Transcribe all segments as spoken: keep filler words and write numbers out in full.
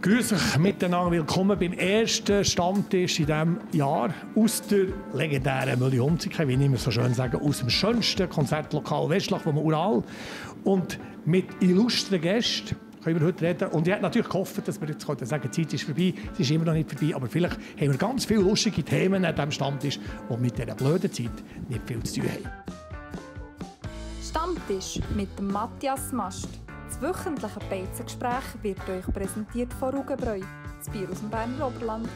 Grüß euch miteinander, willkommen beim ersten Stammtisch in diesem Jahr aus der legendären Mühle-Hunziken, wie ich immer so schön sage, aus dem schönsten Konzertlokal Westlach vom Ural. Und mit illustren Gästen können wir heute reden. Und ich hätte natürlich gehofft, dass wir jetzt sagen können, die Zeit ist vorbei. Sie ist immer noch nicht vorbei, aber vielleicht haben wir ganz viele lustige Themen an diesem Stammtisch, die mit dieser blöden Zeit nicht viel zu tun haben. Stammtisch mit Matthias Mast. Das wöchentliche Beizengespräch wird euch präsentiert von Rugenbräu, das Bier aus dem Berner Oberland.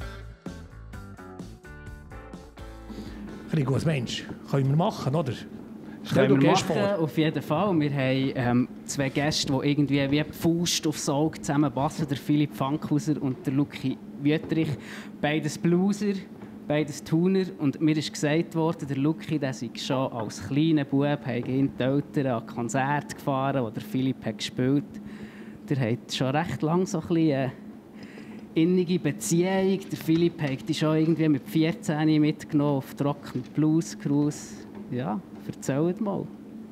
Rigo, als Mensch, können wir machen, oder? Stell können wir machen, vor. Auf jeden Fall. Wir haben ähm, zwei Gäste, die irgendwie wie die Faust aufs Auge zusammenpassen. Der Philipp Fankhauser und der Luki Wüttrich. Beides Blueser, beides Thuner. Und mir ist gesagt worden, der Luki, der sei schon als kleiner Bub, hat ihn die Eltern an Konzerte gefahren, wo der Philipp hat gespielt. Der hat schon recht lange so ein bisschen eine innige Beziehung. Der Philipp hat die schon irgendwie mit vierzehn mitgenommen auf die Rock mit Blues Cruise. Ja. Erzählt mal.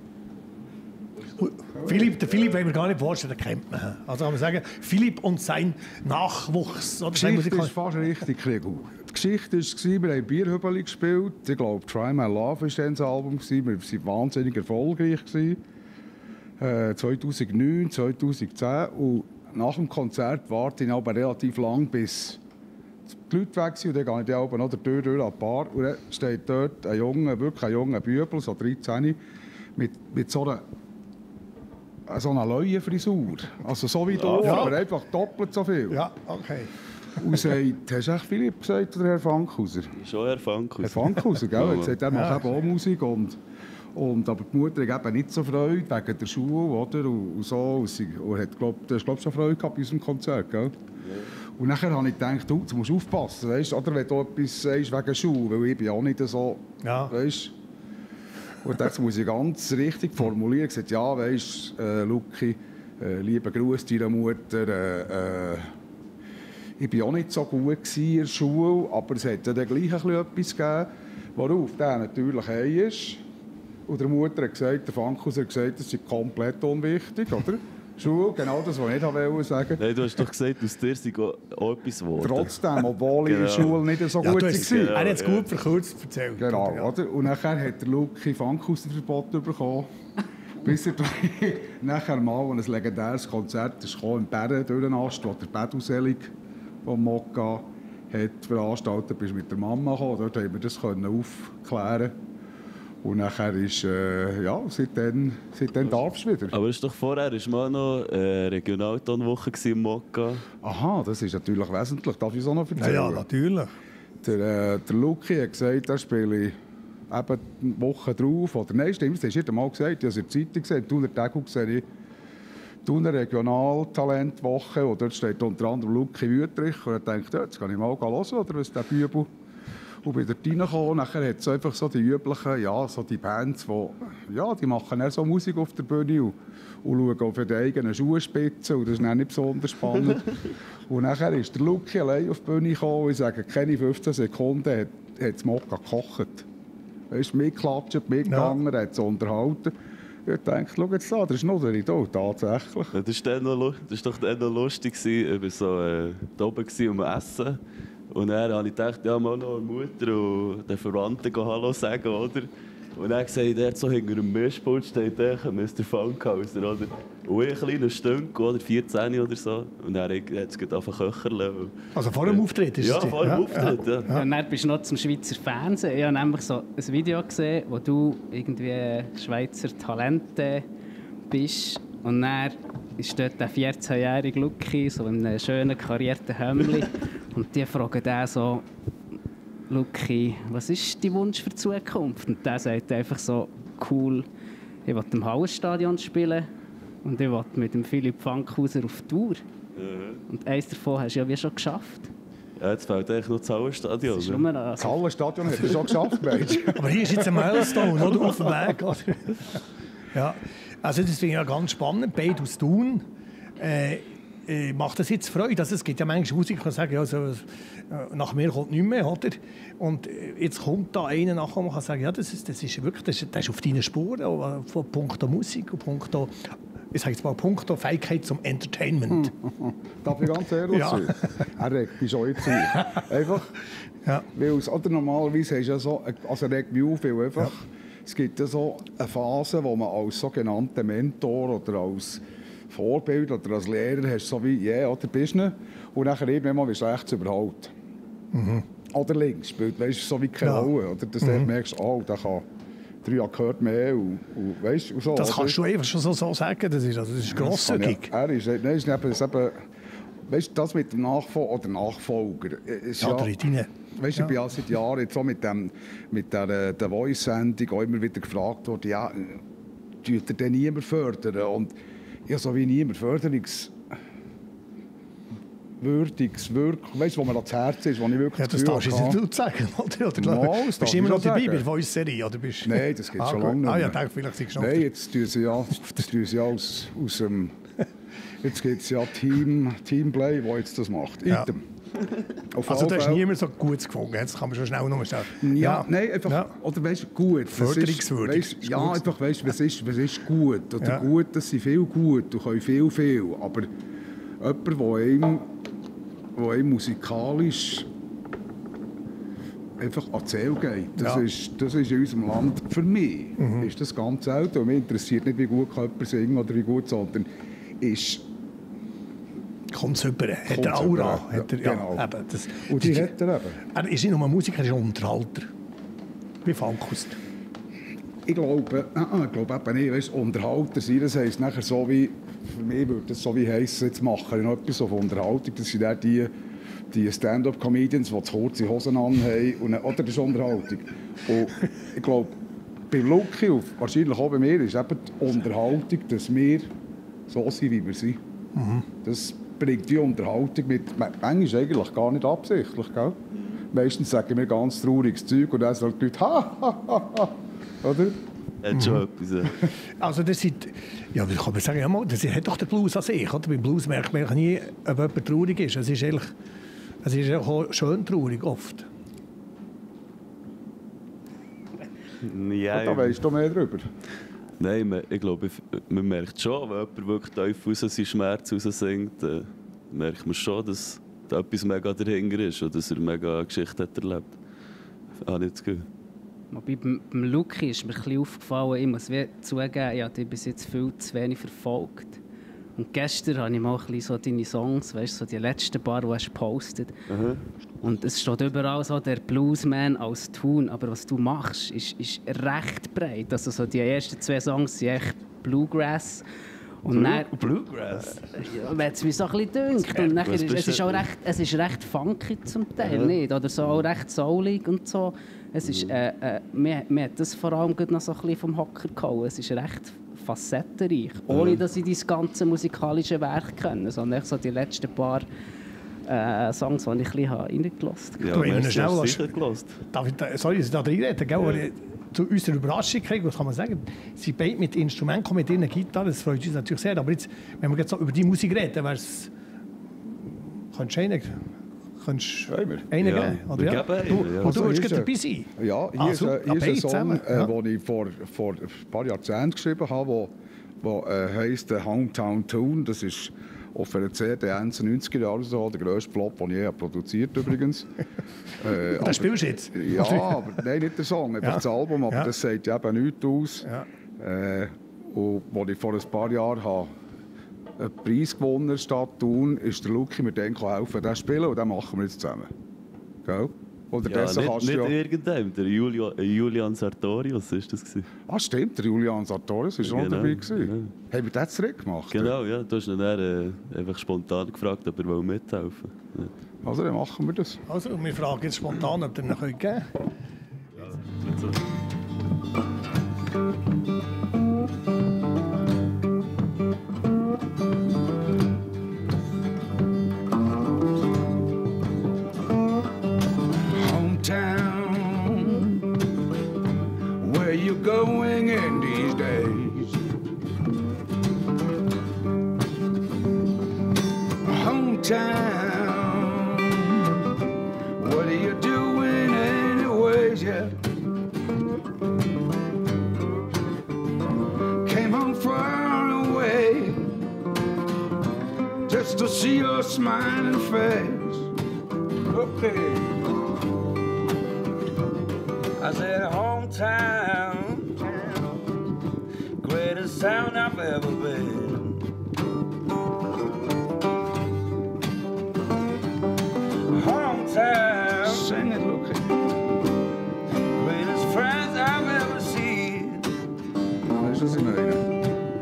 Philipp, den Philipp wollen wir gar nicht vorstellen, den kennt man. Also kann man sagen, Philipp und sein Nachwuchs. Oder die Geschichte ist fast richtig, Kriegel. Die Geschichte war, wir haben Bierhübeli gespielt. Ich glaube, «Try My Love» war dann das Album. Wir waren wahnsinnig erfolgreich. Äh, zweitausendneun, zweitausendzehn. Und nach dem Konzert warte ich aber relativ lang, bis die Leute weg sind. Und dann gehe ich auch noch der Tür durch an die Bar. Und dann steht dort ein junger, wirklich ein junger Bübel, so dreizehn, mit, mit so einer, so einer Leuenfrisur. Also so wie du, ja. Aber einfach doppelt so viel. Ja, okay. Und sagt, hast du echt Philipp gesagt, oder Herr Fankhauser? Schon Herr Fankhauser. Herr Fankhauser, gell? Jetzt sagt er, macht ja. eben auch Musik. Und, und, aber die Mutter hat eben nicht so Freude wegen der Schule, oder? Und, und so. Und sie und hat, glaub, du hast, glaube ich, schon Freude gehabt bei unserem Konzert, gell? Ja. Und nachher habe ich gedacht, du, du musst aufpassen, weißt? Oder wenn du etwas sagst wegen Schule, weil ich bin auch nicht so, ja. Weißt? Und das muss ich ganz richtig formulieren. Ich sagte, ja, weißt, äh, Luki, äh, lieber Gruß deiner Mutter, äh, äh, ich war auch nicht so gut in der Schule, aber es hat ja dann gleich ein etwas gegeben, worauf der natürlich ein ist. Und der Mutter hat gesagt, der Fankhauser hat gesagt, das ist komplett unwichtig, oder? Schule, genau das, was ich nicht wollte sagen. Nein, du hast doch gesagt, aus dir sei auch etwas geworden. Trotzdem, obwohl ich genau. in der Schule nicht so ja, gut war. Genau, er hat es gut verkürzt erzählt. Genau, ja. Oder? Und nachher hat der Luki Fankhauser-Verbot bekommen. Bis er nachher mal ein legendäres Konzert ist im Bären durchnast, wo der Beduselig vom Mokka hat veranstaltet, bis mit der Mama gekommen. Dort haben wir das aufklären. Und nachher ist, äh, ja, seitdem, seitdem darfst du wieder. Aber es ist doch vorher ist mal noch eine Regionaltonwoche im Mokka. Aha, das ist natürlich wesentlich. Darf ich es auch noch erzählen? Ja, ja, natürlich. Der, äh, der Luki hat gesagt, er spiele eben eine Woche drauf. Oder nein, stimmt, das hast du nicht einmal gesagt. Ich habe es in der Zeitung gesehen, Thuner Tag gesehen. Thuner Regionaltalentwoche. Und dort steht unter anderem Luki Wüttrich. Und er denkt, ja, jetzt kann ich mal hören, oder was der Bübel. Und bin dort reingekommen, nachher hat es einfach so die üblichen, ja, so die Bands, die, ja, die machen eher so Musik auf der Bühne und, und schauen auf die eigenen Schuhspitzen und das ist dann nicht besonders spannend. Und nachher ist der Luki allein auf die Bühne gekommen und ich sage, keine fünfzehn Sekunden hat, hat das Mokka gekocht. Er ist mitgeklatscht, mitgegangen, ja. Hat es unterhalten. Ich dachte, schau jetzt da, das ist noch nicht da, tatsächlich. Ja, das war doch dann noch lustig, ich war so äh, da oben um Essen. Und dann habe ich gedacht, ja, mal noch eine Mutter und den Verwandten Hallo sagen, oder? Und dann gesagt, er so hinter dem Mischpult steht der Mister Fankhauser, oder? Und ich ein kleiner Stück, oder vierzehn oder so. Und dann hat es einfach köcherle. Also vor dem Auftritt ist ja, es? Ja, vor dem Auftritt, ja. ja. Und dann bist du noch zum Schweizer Fernsehen. Ich habe nämlich so ein Video gesehen, wo du irgendwie Schweizer Talente bist. Und dann ist dort der vierzehnjährige Luki, so in einem schönen karierten Hemdli. Und die fragen den so, Luki, was ist dein Wunsch für die Zukunft? Und der sagt einfach so, cool, ich will im Hallenstadion spielen und ich will mit dem Philipp Fankhauser auf Tour. Mhm. Und eins davon hast du ja wie schon geschafft. Ja, jetzt fehlt eigentlich noch das Hallenstadion. Das, ne? das Hallenstadion hat er schon geschafft, Mensch. Aber hier ist jetzt ein Milestone, oder? Auf dem Weg. Oder? Ja. Also das finde ich ja ganz spannend. Beide aus Thun. Äh, äh, macht das jetzt Freude? Also es gibt ja manchmal Musiker, die sagen, ja, so, äh, nach mir kommt nichts mehr. Oder? Und äh, jetzt kommt da einer nachher und kann sagen, ja, das ist, das ist wirklich das ist, das ist auf deinen Spuren, von Punkt Musik und Punkt ich sage jetzt mal puncto Fähigkeit zum Entertainment. Darf ich ganz ehrlich ja. sein? Er regt mich schon jetzt auf. Einfach, ja. weil es, oder normalerweise hast du ja so, also er regt mich auf, weil einfach, ja. es gibt ja so eine Phase, wo man als sogenannter Mentor oder als Vorbild oder als Lehrer hast, so wie, ja, yeah, oder bist du, und dann irgendwann mal wirst du rechts überholt. Mhm. Oder links spielt, weißt du, so wie keine Rolle. Ja. Oder dass mhm. du merkst, oh, der kann drei Akkorde mehr und, und, weißt, und so. Das kannst du einfach schon so, so sagen, das ist, also, das ist grosszügig. Ja, er ist, nein, ist eben, ist eben, weißt du, das mit dem Nachfolger oder Nachfolger. Ist ja, ja, ja, weißt du, ich bin ja seit Jahren jetzt so mit, dem, mit der, der Voice-Sendung auch immer wieder gefragt worden, ja, tut er denn niemand fördern? Und ja, so wie niemand Förderungs... Würdiges, wirklich, weißt du, wo mir ans Herz ist, wo ich wirklich ja, das darfst du jetzt nicht sagen, oder? oder no, bist du immer noch dabei bei der Voice-Serie, oder bist? Nein, das geht ah, schon lange nicht mehr. Ah ja, denke, vielleicht sind Nein, jetzt tun sie ja, das tun sie ja aus, aus dem... Jetzt gibt es ja Team, Teamplay, das jetzt das macht. Ja. Also du hast niemand so gut gefunden, das kann man schon schnell nochmal sagen. Ja, ja, nein, einfach, ja. Oder weißt du, gut. Förderungswürdig. Weißt, ja, gut. Einfach, weißt du, was ist, was ist gut? Oder ja. Gut, das sind viel gut, du kannst viel, viel, aber jemand, der einem... wo einem musikalisch einfach an die Seele geht. Das, ja. ist, das ist in unserem Land, für mich, mhm. ist das ganz selten. Und mich interessiert nicht, wie gut jemand singen oder wie gut, sondern ist... Kommt es rüber, hat er Aura. Ja, hat er, ja, genau. Eben, das, und die, die hat er eben. Er ist nicht nur Musiker, er ist auch Unterhalter. Wie Fankus. Ich glaube, äh, ich glaube eben nicht, weißt, Unterhalter sein, das heisst nachher so wie, für mich würde das so wie heissen, jetzt mache ich noch etwas auf Unterhaltung, das sind die, die Stand-up-Comedians, die zu kurze Hosen anhaben, und, oder das ist Unterhaltung. Und ich glaube, bei Lucky und wahrscheinlich auch bei mir ist eben die Unterhaltung, dass wir so sind, wie wir sind. Mhm. Das bringt die Unterhaltung mit, manchmal eigentlich gar nicht absichtlich, gell? Meistens sagen wir ganz trauriges Zeug und dann sagen die Leute, ha, ha, ha, ha. Oder? Hat schon etwas. Also das sind, ja, wie kann man sagen, ja, mal, das hat doch der Blues an sich. Oder? Beim Blues merkt man nie, ob jemand traurig ist. Es ist eigentlich, es ist auch schön traurig, oft. Ja, da weisst du mehr drüber. Nein, ich glaube, man merkt schon, wenn jemand wirklich tief aus seinem Schmerz raus singt, dann merkt man schon, dass da etwas mega dahinter ist und dass er mega eine Geschichte hat erlebt. Habe ich das Gefühl. Wobei beim, beim Lucky ist mir ein bisschen aufgefallen, ich muss zugeben, ich habe dich bis jetzt viel zu wenig verfolgt. Und gestern habe ich mal ein bisschen so deine Songs, weißt, so die letzten paar, die du gepostet hast. Mhm. Und es steht überall so der Bluesman als Tun, aber was du machst, ist, ist recht breit. Also so die ersten zwei Songs sind echt Bluegrass. Und Blue, dann, Bluegrass? Ja, wenn es mir so ein bisschen dünkt. Und nachher ist, es, ist auch recht, es ist recht funky zum Teil, ja. Nicht? Oder so auch recht soulig und so. Es ist, äh, äh, mir, mir hat das vor allem noch so ein bisschen vom Hocker gehauen. Es ist recht facettenreich. Ohne, dass ich das ganze musikalische Werk kenne, sondern so die letzten paar äh, Songs, die ich ein bisschen reingelassen habe. Ja, du hast schnell sicher gelassen. Darf ich da, sorry, dass ich da reinrede, gell? Ja. Zu unserer Überraschung kriegen, was kann man sagen? Sie beide mit Instrumenten kommen, mit ihrer Gitarre, das freut uns natürlich sehr. Aber jetzt, wenn wir jetzt so über die Musik reden, wäre es... Könntest du einen... Könntest du einen ja, geben? Oder ja? Du, ja. Und du willst dabei sein? Ja, hier ah, ist, so, hier ist ein Song, äh, ja. den ich vor, vor ein paar Jahrzehnten geschrieben habe, der äh, heisst Hometown Tune. Das ist auf einer C D Ende der neunziger Jahre so, der grösste Flop, den ich je produziert übrigens. äh, das spielst du jetzt? Ja, aber nein, nicht der Song, einfach ja. das Album, aber ja. das sagt eben nichts aus. Ja. Äh, und als ich vor ein paar Jahren habe einen Preis gewonnen in der Stadt Thun, ist der Lucky mir dann helfen, den spielen und den machen wir jetzt zusammen. Gell? Oder ja, nicht, nicht ja irgendeinem, der Julian, Julian Sartorius war das. Ah, stimmt, der Julian Sartorius war ja, genau, dabei. Ja. Haben wir das zurückgemacht? Genau, ja. Du hast ihn dann äh, einfach spontan gefragt, ob er mithelfen will. Ja. Also, dann machen wir das. Also, wir fragen jetzt spontan, ob ihr ihn geben könnt. Ja, so. Going in these days, hometown, what are you doing anyways? Yeah, came home far away. see your smiling face. Okay. I said hometown, greatest town I've ever been. Hometown, sing it, look at greatest friends I've ever seen. Weißt du, was ich meine?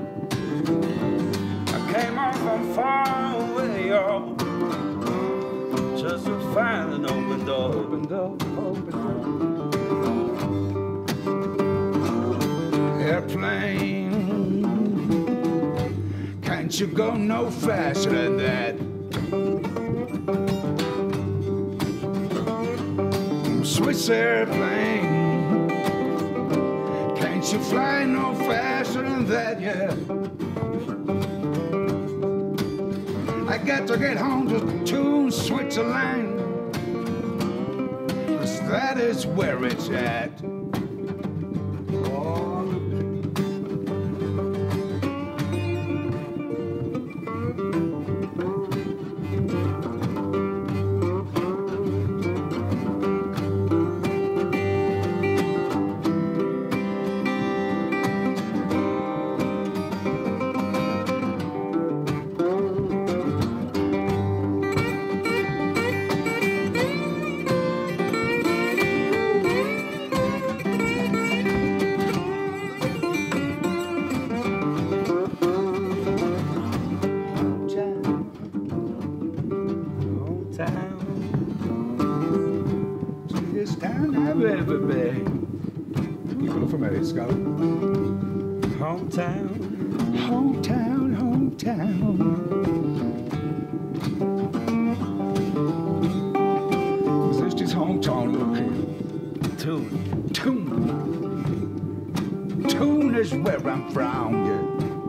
I came on from far away, y'all, just to find an open door. Open door, open door. Airplane, can't you go no faster than that? Swiss airplane, can't you fly no faster than that, yeah? I got to get home to Tune, Switzerland, 'cause that is where it's at. Hometown, hometown, hometown. Was ist das Hometown, look here? Tune, Tune. Tune is where I'm from, yeah.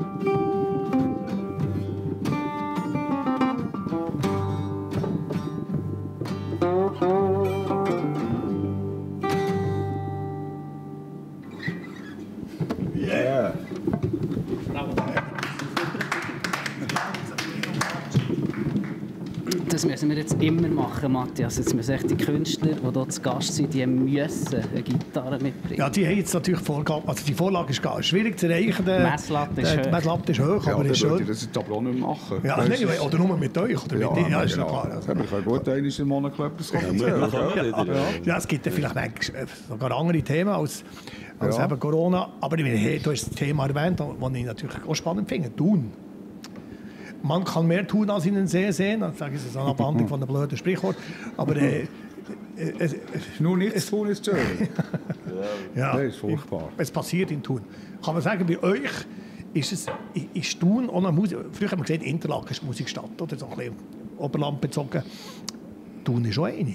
Das müssen wir jetzt immer machen, Matthias. Jetzt müssen echt die Künstler, die hier zu Gast sind, die müssen eine Gitarre mitbringen. Ja, die haben jetzt natürlich Vorgaben. Also die Vorlage ist gar schwierig zu erreichen. Die Messlatte ist hoch. Die Messlatte ist hoch, ja, aber ist schön. Ich das jetzt aber auch nicht mehr machen. Ja, nein, oder nur mit euch. Oder ja, mit dir. Ja, ist genau. klar. Also. Wir können gut einmal im Monat etwas erzählen. Ja, ja, es gibt ja vielleicht sogar andere Themen als, als ja. eben Corona. Aber ich meine, hey, du hast das Thema erwähnt, das ich natürlich auch spannend finde. Tun. Man kann mehr tun, als in den See sehen. Das sage ich, das ist eine Abwandlung von einem blöden Sprichwort. Aber äh, äh, äh, nur nichts tun ist schön. Ja, das ist furchtbar. Es passiert in Thun. Kann man sagen, bei euch ist es ist Thun auch eine Musik. Früher haben wir gesagt, Interlaken ist Musikstadt oder so ein bisschen Oberland bezogen. Thun ist auch eine.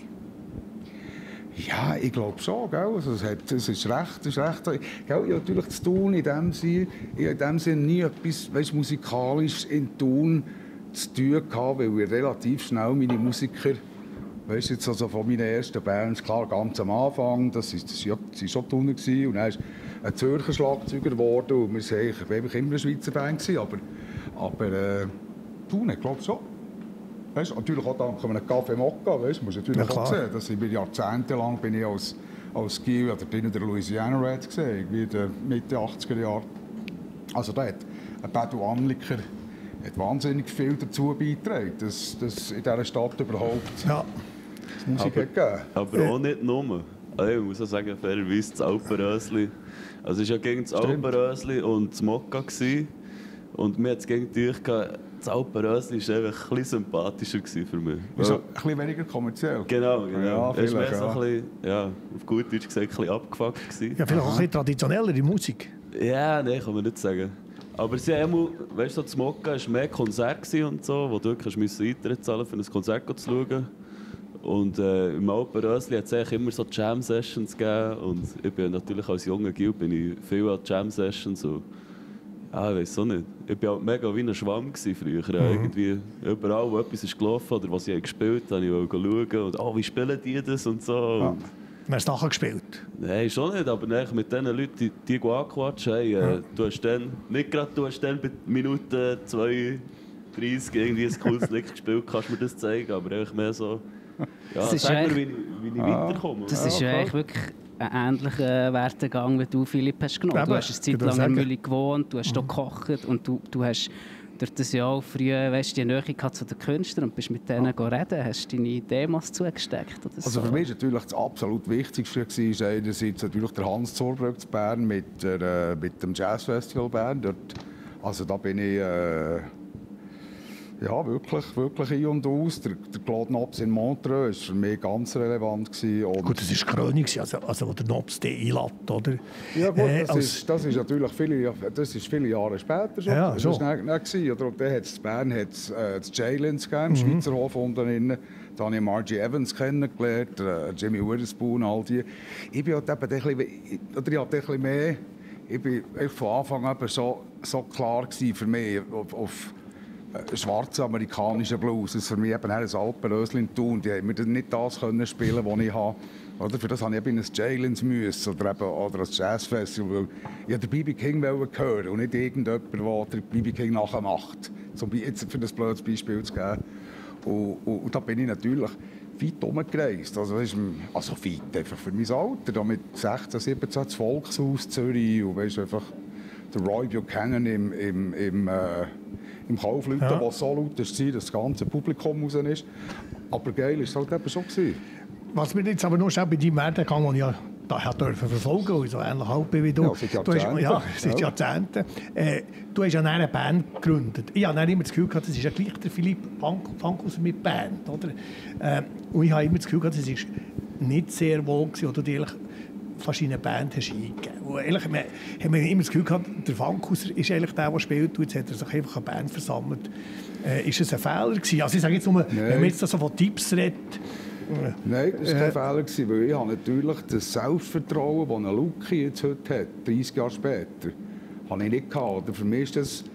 Ja, ich glaube schon, gell? Also es, hat, es ist recht, es ist recht. Gell? Ich habe natürlich zu tun in dem Sinne, ich in dem Sinne nie etwas, weißt, musikalisch in Thun zu tun gehabt, weil ich relativ schnell meine Musiker, weißt, jetzt also von meinen ersten Bands, klar, ganz am Anfang, das war das, das, das schon Thuner gewesen, und dann ist ein Zürcher Schlagzeuger geworden und wir waren eigentlich immer eine Schweizer Band gewesen, aber, aber äh, Thun, ich glaube schon. Weißt, natürlich auch dank einem Café Mokka, weißt, musst du natürlich ja, auch sehen, dass ich jahrzehntelang bin ich als, als Gil oder in der Louisiana Red gesehen, irgendwie in den Mitte achtziger Jahre. Also da hat ein Pedro Anliker hat wahnsinnig viel dazu beigetragen, dass, dass in dieser Stadt überhaupt ja. Musik aber, gegeben. Aber auch nicht nur. Also ich muss auch sagen, fairerweise das Alpenrösli. Also es war ja gegen das Alpenrösli und das Mokka gewesen. Und mir hat es gegen dich gehabt, das Alpenrösli war einfach ein bisschen sympathischer für mich. Also ein bisschen weniger kommerziell. Genau, genau. Ja, es war ja. so ein bisschen, ja, auf gut Deutsch gesagt, ein bisschen abgefuckt gewesen. Ja, vielleicht auch ein bisschen traditionellere Musik. Ja, nein, kann man nicht sagen. Aber sie haben immer, weißt du, das Mokka war mehr Konzert und so, wo du wirklich Eintritt zahlen für ein Konzert zu schauen. Und äh, im Alpenrösli hat es eigentlich immer so Jam-Sessions gegeben. Und ich bin natürlich als junger Gil bin ich viel an Jam-Sessions. Und, ja, ich weiß auch nicht. Ich war halt mega wie ein Schwamm früher. Mhm. Irgendwie überall, wo etwas ist gelaufen oder was sie gespielt haben, wollte ich schauen. Und oh, wie spielen die das und so. Ja. Und wer hast du nachher gespielt? Nein, schon nicht, aber mit den Leuten, die, die angequatscht haben, hey, äh, ja. du hast dann, nicht gerade, du hast dann bei Minute zwei dreißig irgendwie ein cooles Lied gespielt, kannst du mir das zeigen, aber einfach mehr so, ja, sag mir, wie, wie ich ah, weiterkomme. Das ist ja eigentlich wirklich ein ähnlicher Werdegang, wie du, Philipp, hast genommen. Ja, du hast eine Zeit lang in Mülli gewohnt, du hast hier mhm. gekocht und du, du hast durch das Jahr früh weißt, die Nähe zu den Künstlern und bist mit denen ja. reden. Hast du deine Demos zugesteckt? Oder also so? Für mich war natürlich das absolut Wichtigste war einerseits natürlich der Hans Zurbrück zu Bern mit, der, mit dem Jazzfestival Bern. Dort, also da bin ich äh, ja, wirklich, wirklich ein und aus. Der, der Claude Nobs in Montreux war für mich ganz relevant. Und gut, das war Krönung, also, also wo der Nobs den einlädt, oder? Ja gut, das, äh, ist, das ist natürlich viele, das ist viele Jahre später schon. Ja, das so. war nicht, nicht oder? Und dann hat es in Bern hat's, äh, das J-Lins gegeben, mhm. Schweizer Hof unten drin. Da habe ich Margie Evans kennengelernt, äh, Jimmy Witherspoon, all die. Ich bin halt eben ein bisschen, oder ich hatte ein bisschen mehr, ich bin von Anfang an so, so klar gewesen für mich auf, auf schwarze amerikanische Blues. Das für mich eben ein Alpenrösli in Thun. Die haben mir nicht das können spielen, was ich habe. Oder für das habe ich eben in ein J-Lins müssen oder eben oder ein Jazzfestival. Ich wollte den B B King hören und nicht irgendjemand, der den B B King nachher macht. Um jetzt für das blödes Beispiel zu geben. Und, und, und da bin ich natürlich weit umgereist. Also, ist, also weit einfach für mein Alter. Da mit sechzehn, siebzehn das Volkshaus Zürich und weißt, einfach der Roy Buchanan im, im, im, äh, im Kaufleuten, ja. was so laut ist, dass das ganze Publikum raus ist. Aber geil war es halt eben schon gewesen. Was mir jetzt aber nur schnell bei deinem Werdegang, den ich ja da durfte verfolgen, weil ich so ähnlich alt bin wie du. Ja, seit Jahrzehnten. Ja, seit Jahrzehnten. Äh, du hast ja eine Band gegründet. Ich habe immer das Gefühl gehabt, das ist ja gleich der Philipp Fankhauser mit Band. Oder? Äh, und ich habe immer das Gefühl gehabt, das war nicht sehr wohl gewesen, oder du fast in eine Band hast eingegeben. Und ehrlich, wir haben immer das Gefühl gehabt, der Fankhauser ist eigentlich der, der spielt, und jetzt hat er sich einfach eine Band versammelt. Äh, ist es ein Fehler gewesen? Also ich sage jetzt nur, Nein. wenn man jetzt so von Tipps redet. Nein, das war kein äh, Fehler gewesen, weil ich habe natürlich das Selbstvertrauen, das ein Luki jetzt heute hat, dreißig Jahre später, habe ich nicht gehabt. Für mich ist das,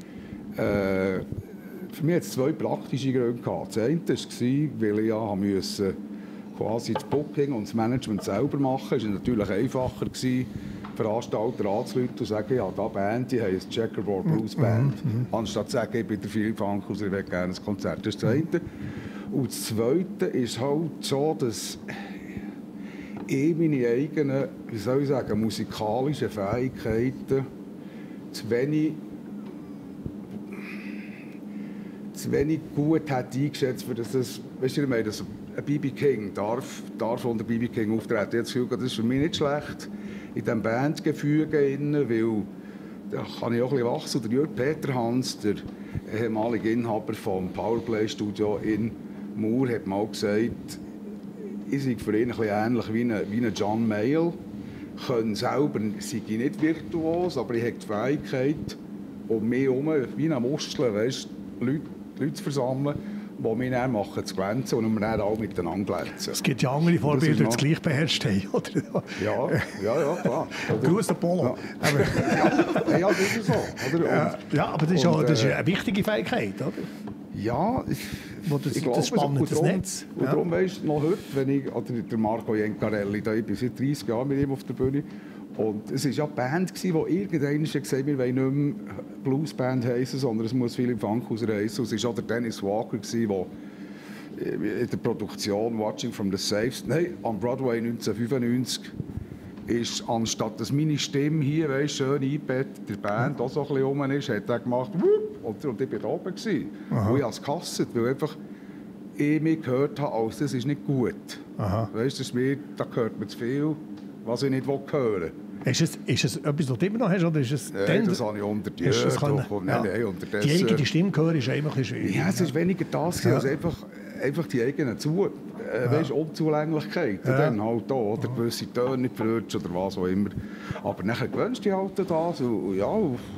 äh, für mich hat es zwei praktische Gründe gehabt. Das eine war, weil ich ja musste quasi das Booking und das Management selber machen. Es war natürlich einfacher gewesen, Veranstalter anzurufen und zu sagen, ja, da Band, die heisst Checkerboard Blues Band. Mhm, anstatt zu sagen, ich bin der Philipp Fankhauser, ich möchte gerne ein Konzert. Das ist das eine. Und das Zweite ist halt so, dass ich meine eigenen, wie soll ich sagen, musikalischen Fähigkeiten zu wenig, zu wenig gut hat eingeschätzt, für das, das weißt du, ich meine, dass ein B B King darf, darf unter B B King auftreten. Ich habe das ist für mich nicht schlecht in diesem Bandgefüge, weil da kann ich auch ein bisschen wachsen. Der Jörg Peterhans, der ehemalige Inhaber vom Powerplay-Studio in Mur, hat mal gesagt, ich sei für ihn ein bisschen ähnlich wie ein, wie ein John Mayall. Ich selber sei ich nicht virtuos, aber ich habe die Fähigkeit, um mich herum, wie ein Muskel, weißt, Leute, Leute zu versammeln, die mich dann machen zu glänzen und wir dann alle miteinander glänzen. Es gibt ja andere Vorbilder, die es gleich beherrscht haben, oder? Ja, ja, ja, klar. Gruß der Polo. Ja, aber, ja, ja, das ist so. Oder? Ja, ja, aber das ist, und, auch, das ist eine wichtige Fähigkeit, oder? Ja, ich, das, ich glaube, das spannende darum, Netz. Und ja. darum weisst du, noch heute, wenn ich, oder der Marco Jencarelli, da, ich bin seit dreißig Jahren mit ihm auf der Bühne, und es war ja eine Band, die irgendwann gesagt hat, wir wollen nicht mehr Bluesband heissen, sondern es muss Philipp Fankhauser heissen. Es war auch der Dennis Walker, der in der Produktion «Watching from the Safes», nein, am Broadway neunzehnhundertfünfundneunzig, ist, anstatt dass meine Stimme hier weißt, schön eingebettet der Band auch so ein bisschen rum ist, hat er gemacht und, und ich war da oben. Gewesen. Und ich habe es gehasst, weil einfach ich mich gehört habe, als das ist nicht gut. Weißt, das ist mir, da hört man zu viel, was ich nicht hören will. Ist es, ist es etwas, was du immer noch hast? Oder ist es nein, das habe ich unter die Jahre. Ja. Die eigene Stimme hören ist einfach ein schwierig. Ja, es ist weniger das, ja. als einfach, einfach die eigenen Zu äh, ja. weißt, Unzulänglichkeiten. Ja. Dann halt auch, oder gewisse Töne nicht verrutscht oder was auch immer. Aber nachher gewöhnst du dich halt an das. Und, ja,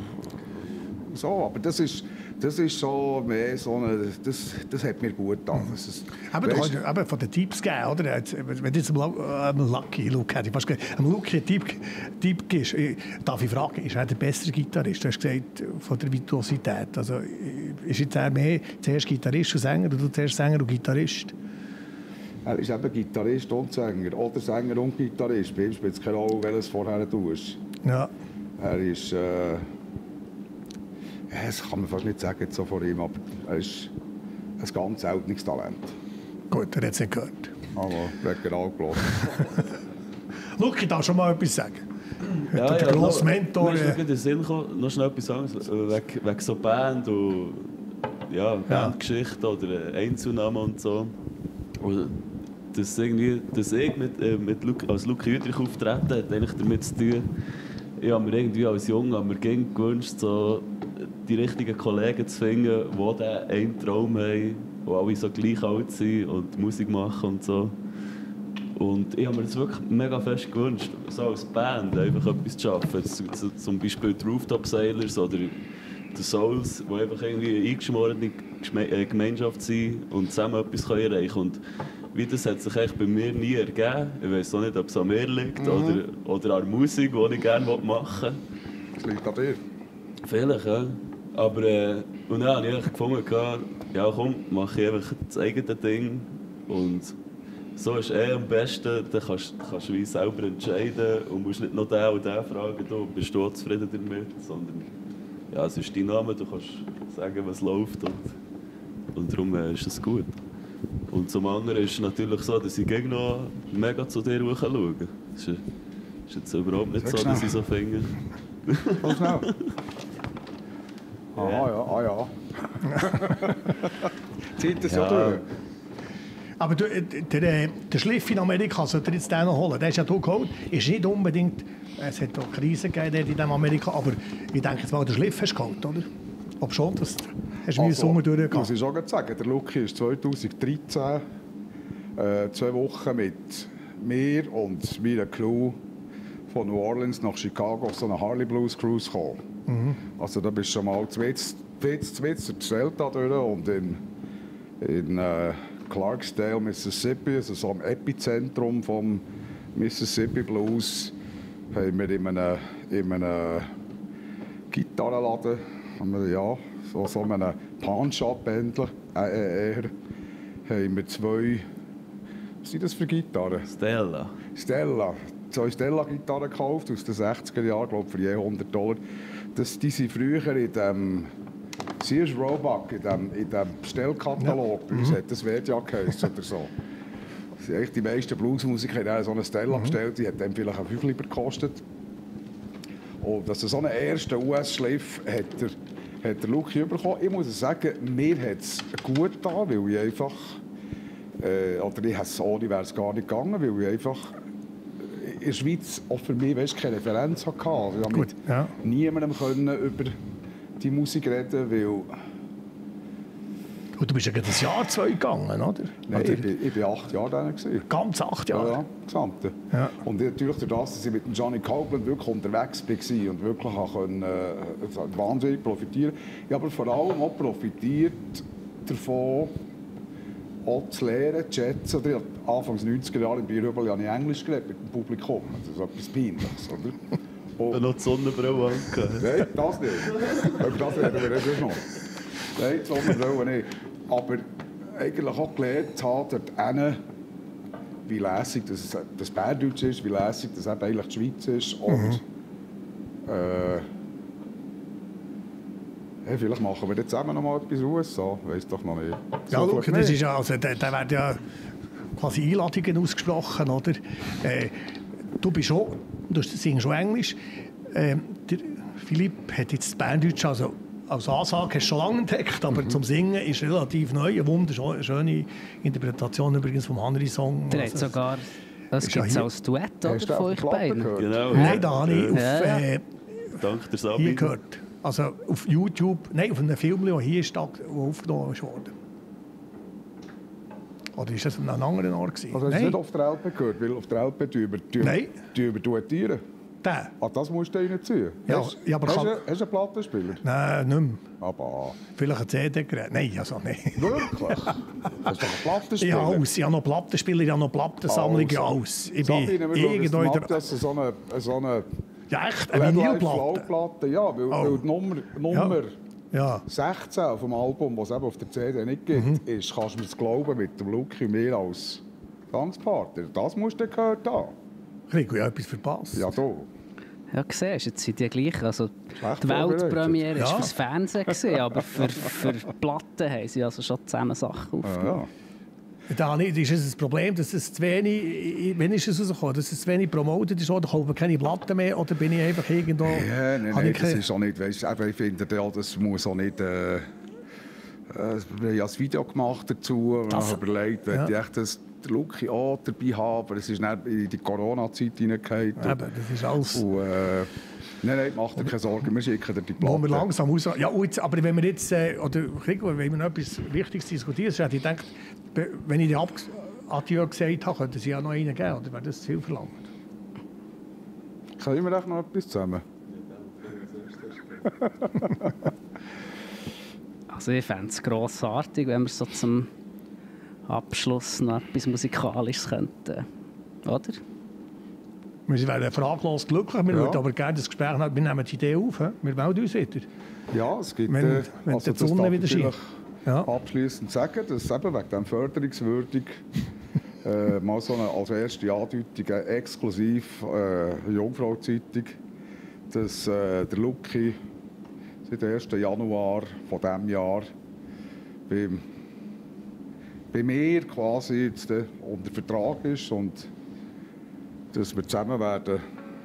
so, aber das ist... Das ist so mehr so eine, das, das hat mir gut getan. Ist, aber du kannst aber von den Tipps geben, oder? Wenn du jetzt einem Lucky Luke hätte, fast gesagt, einem Lucky einen Tipp, Tipp gibst, darf ich fragen, ist er der bessere Gitarrist? Du hast gesagt, von der Virtuosität. Also, ist jetzt er mehr zuerst Gitarrist und Sänger oder du zuerst Sänger und Gitarrist? Er ist eben Gitarrist und Sänger. Oder Sänger und Gitarrist. Bei ihm spielt es keine Rolle, welches vorher tust. Ja. Er ist... Äh, Ja, das kann man fast nicht sagen so von ihm, aber er ist ein ganz seltenes Talent. Gut, er hat es nicht gehört. Aber er hat genau gelassen. Luki, darfst du schon mal etwas sagen? Ja, der ja, grosse noch, Mentor. Mir ist Äh, noch in den Sinn gekommen, noch schnell etwas anderes, wegen, wegen so Band und ja, Bandgeschichten oder Einzelnamen und so. Und das irgendwie, dass ich mit, äh, mit Luki, als Luki Jüdrich auftreten hat eigentlich damit zu tun. Ich habe mir irgendwie als Junge mir gewünscht, so die richtigen Kollegen zu finden, die diesen einen Traum haben, die alle so gleich alt sind und Musik machen und so. Und ich habe mir das wirklich mega fest gewünscht, so als Band einfach etwas zu schaffen. Z- zum Beispiel die Rooftop Sailors oder die Souls, die einfach irgendwie eine eingeschmorene Geme- äh, Gemeinschaft sind und zusammen etwas erreichen können. Und wie das hat sich eigentlich bei mir nie ergeben. Ich weiß auch nicht, ob es an mir liegt Mhm. oder, oder an der Musik, die ich gerne machen will. Das liegt an dir. Vielleicht, ja. Aber äh, und dann habe ich eigentlich gefunden, ja komm, mache ich einfach das eigene Ding. Und so ist eh am besten, dann kannst, kannst du wie selber entscheiden und musst nicht noch den und den fragen, du, bist du auch zufrieden damit, sondern ja, es ist dein Name, du kannst sagen, was läuft und, und darum äh, ist es gut. Und zum anderen ist es natürlich so, dass ich gegen noch mega zu dir schaue. Das ist, ist jetzt überhaupt nicht Sag so, schnell. dass ich so finde. Komm schnell. Aha, ja, ah ja. Zieht es ja, Ja. durch. aber du, äh, der, äh, der Schliff in Amerika, sollte er jetzt den noch holen? Der ist ja hier geholt. Ist nicht unbedingt... Es hat auch Krisen gegeben dort in diesem Amerika, aber ich denke jetzt mal, der Schliff hast du geholt, oder? Ob schon, das hast du also, Sommer muss durchgehabt. ich schon sagen, der Luki ist zwanzig dreizehn äh, zwei Wochen mit mir und meiner Crew von New Orleans nach Chicago auf so eine Harley Blues Cruise gekommen. Mhm. Also da bist du schon mal zwitz, zwitz, zwitz durch das Delta durch und in, in äh, Clarksdale, Mississippi, also so am Epizentrum vom Mississippi Blues, haben wir in einem, in einem Gitarrenladen, haben wir, ja, so, so einem Pawnshop-Händler, äh, eher, haben wir zwei, was sind das für Gitarren? Stella. Stella. Zwei Stella-Gitarren gekauft aus den sechziger Jahren, glaube für je hundert Dollar. Das, die sind früher in dem Sears Roebuck, in dem, in dem Bestellkatalog, ja. Bei uns hat das Vedja geheißen oder so. Die meisten Bluesmusiker haben so eine Stella mhm. bestellt, die hat dann vielleicht ein Fünftel gekostet. Und dass so einen ersten U S-Schliff hat der, hat der Luki bekommen. Ich muss sagen, mir hat es gut getan, weil ich einfach, äh, oder ich hätte es ohne wäre es gar nicht gegangen, weil ich einfach in der Schweiz auch für mich weißt, keine Referenz hatte. Also ich konnte mit ja. niemandem können über die Musik reden, weil... Und du bist ja gerade ein Jahr, zwei gegangen, oder? Nein, oder? ich, bin, ich bin acht Jahre da. Ganz acht Jahre? Ja, ja, gesamte. Ja. Und natürlich durch das, dass ich mit dem Johnny Copeland wirklich unterwegs war und wirklich können, äh, wahnsinnig profitieren. Ich habe aber vor allem auch profitiert davon, auch zu lernen, zu schätzen. Oder Anfang der neunziger Jahre in Bierhübel habe ich Englisch geredet mit dem Publikum. Das ist etwas Peinliches, oder? Und noch die Sonnenbrille angehabt. Nein, das nicht. Über das reden wir jetzt noch. Nein, die Sonnenbrille nicht. Aber eigentlich auch gelernt zu haben, dort hinten, wie lässig das, das Bärdeutsch ist, wie lässig das eben eigentlich die Schweiz ist. Und mhm. äh, hey, vielleicht machen wir jetzt zusammen noch mal etwas U S A. Weiss doch noch nicht. Ja, So schau, das ist ja, also, da, da werden ja quasi Einladungen ausgesprochen, oder? Äh, du bist schon, du singst schon Englisch. Äh, der Philipp hat jetzt das Berndeutsch, also als Ansage hast du schon lange entdeckt, aber mhm. zum Singen ist relativ neu. Eine wunderschöne Interpretation übrigens vom Henry-Song. Der hat sogar, das gibt es ja als Duett oder, von euch beiden. Genau. Nein, da habe ich ja. auf, äh, Dank der Sabine. hier gehört. Also auf YouTube, nein, auf einem Film, der hier ist, aufgenommen wurde. Oder ist das an einem anderen Ort gewesen? Also hast du es nicht auf der L P gehört? Weil auf der L P über Nein. über duettieren. Der? Ah, das musst du reinziehen. Ja, hast, ja, aber hast, kann... du, hast du einen Plattenspieler? Nein, nicht mehr. Aber... Vielleicht ein C D-Gerät? Nein, also nein. Wirklich? Hast du einen Plattenspieler? Ja, alles. Ich habe noch Plattenspieler, ich habe noch Plattensammlung, ja, Also. alles. Ich Sabine, bin wir irgendwo schauen in jetzt der... Matthias so eine... So eine Ja, echt? Eine Vinylplatte? Platte, ja, weil, Oh. weil die Nummer, Nummer Ja. sechzehn auf dem Album, das es eben auf der C D nicht gibt, mhm. ist, kannst du mir das glauben, mit dem Luki und mir als Danspartner. Das musst du gehört haben. Krieg ich ja etwas verpasst. Ja, du. Ja, siehst, jetzt sind die gleich. Also, die Weltpremiere war ja fürs Fernsehen, gewesen, aber für, für Platten haben sie also schon zusammen Sachen aufgenommen. Ja, ja. Da ist es ein Problem, dass es zu wenig, wenn ist es rausgekommen, dass es zu wenig promotet ist, oder kaufen wir keine Platten mehr, oder bin ich einfach irgendwo... Ja, nein, nein, das ist auch nicht, weißt, ich finde, das muss auch nicht... Äh, wir haben ein Video gemacht dazu und haben überlegt, wenn ja. ich echt das der Lucky auch dabei haben, aber es ist nicht in die Corona-Zeit hineingefallen. Ja, das ist alles... Und, äh, nein, nein, macht dir keine Sorgen, wir schicken dir die Platte. Wir langsam raus. Ja, jetzt, aber wenn wir jetzt, äh, oder wenn wir noch etwas Wichtiges diskutieren, hätte ich gedacht, wenn ich die Adieu gesagt habe, könnten sie ja noch einen geben, oder wäre das zu viel verlangt? Können wir auch noch etwas zusammen? Also ich fände es grossartig, wenn wir so zum Abschluss noch etwas Musikalisches könnten, oder? Wir wären fraglos glücklich, wir ja. würden aber gerne das Gespräch haben. Wir nehmen die Idee auf, he? Wir melden uns wieder. Ja, es gibt... Wenn, äh, wenn also die Sonne wieder scheint. Ja. Abschliessend sagen, dass eben wegen dem förderungswürdig äh, mal so eine, als erste Andeutung äh, exklusiv äh, Jungfrau-Zeitung, dass äh, der Lucky seit ersten Januar von diesem Jahr beim, bei mir quasi jetzt, äh, unter Vertrag ist und dass wir zusammen werden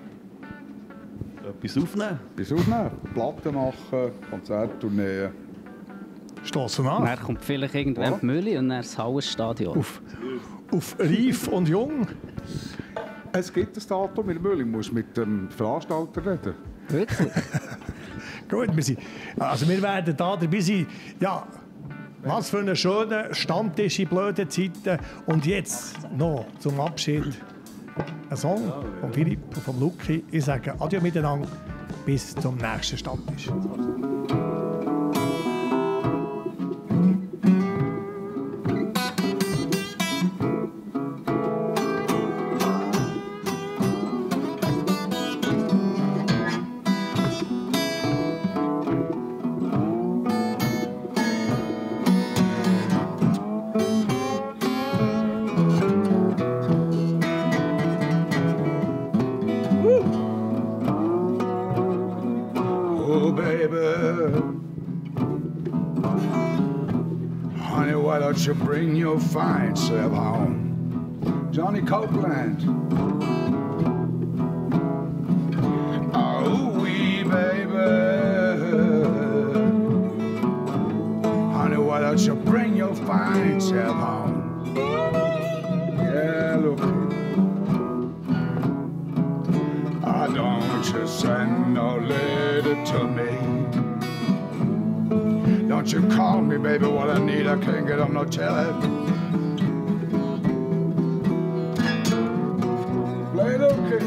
etwas aufnehmen. Etwas aufnehmen, Platten machen, Konzerttourneen. Stossen an. Dann kommt vielleicht irgendwann ja. die Mühle und dann das Hallenstadion. Auf, auf Reif und Jung. Es gibt ein Datum in der Mühle, du musst mit dem Veranstalter reden. Wirklich? Gut, wir, sind, also wir werden da dabei sein. Ja, was für einen schönen Stammtisch in blöden Zeiten. Und jetzt noch zum Abschied ein Song von Philipp und von Lucky. Ich sage Adieu miteinander, bis zum nächsten Stammtisch. You bring your fine self home, Johnny Copeland. Oh, wee baby, honey, why don't you bring your fine self home? Yeah, look, I don't you send no letter to me. Don't you call me, baby, what I need, I can't get on no telly. Play it okay.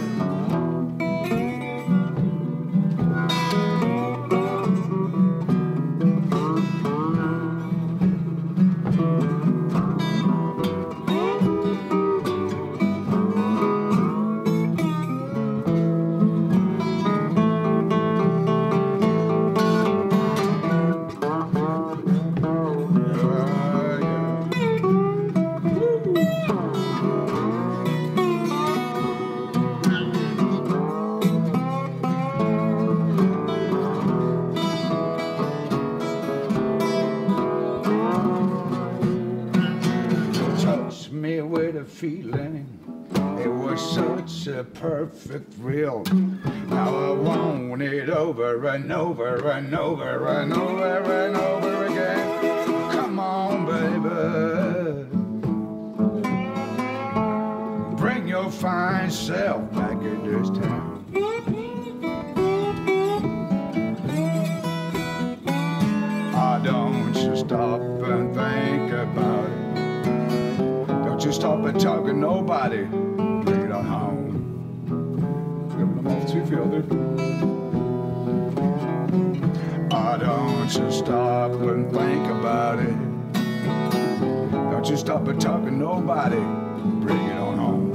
Perfect thrill. Now I want it over and over and over and over and over again. Come on, baby. Bring your fine self back in this town. Oh, don't you stop and think about it. Don't you stop and talk to nobody. Bring it on home. Too fielder. Oh, don't you stop and think about it. Don't you stop and talk to nobody. Bring it on home.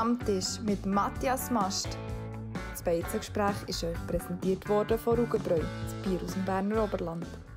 Stammtisch mit Matthias Mast. Das Beizengespräch ist euch präsentiert worden von Rugenbräu, das Bier aus dem Berner Oberland.